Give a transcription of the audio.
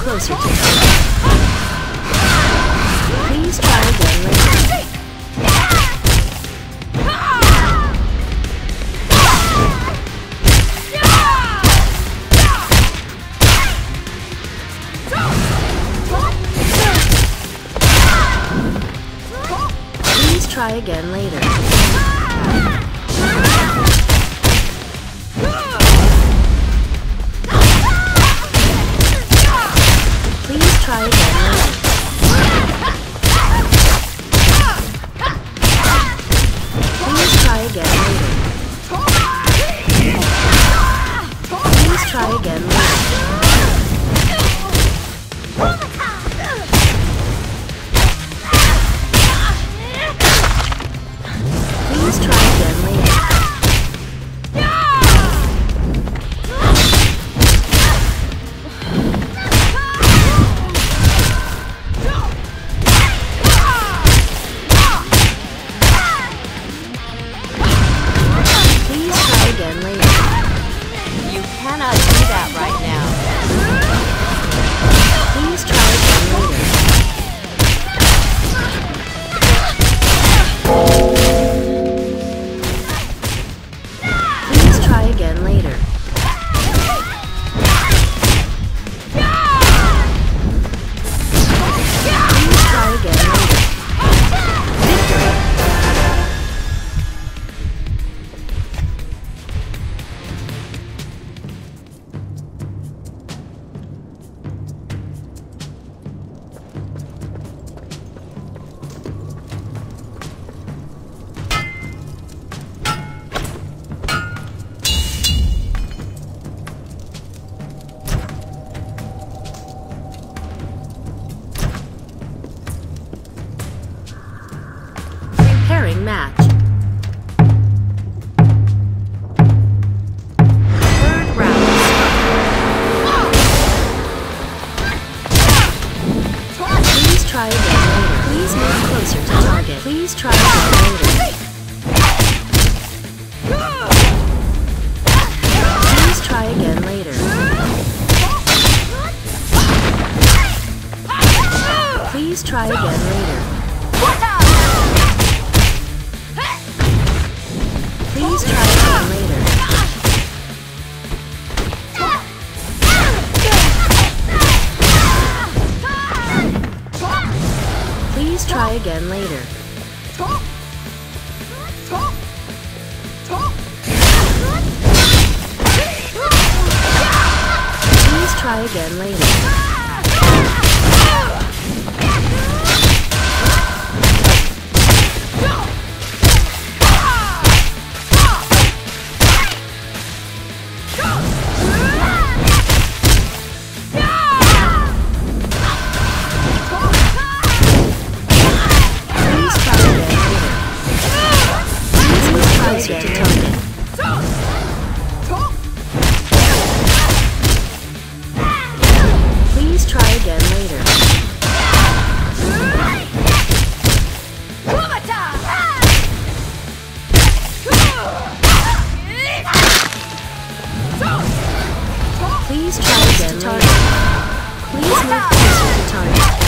closer to target. Please try again later. Please try again later. Please try again later. Please try again later. Please try again later. Please try again later. Please try again later. You cannot do that right now. Please try again later. Please try again later. Please try again later. Victory! Preparing match. Third round. Please try again later. Please move closer to target. Please try again later. Please try again later. Please try again later. Please try again later. Please try again later. Please try again later. Closer to target. Please try again later. Please try again later. Please move closer to target.